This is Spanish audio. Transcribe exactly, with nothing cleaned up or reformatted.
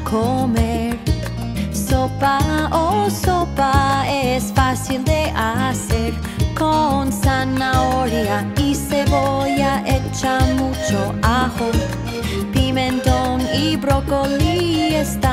comer. Sopa, oh sopa, es fácil de hacer. Con zanahoria y cebolla, echa mucho ajo, pimentón y brócoli. Está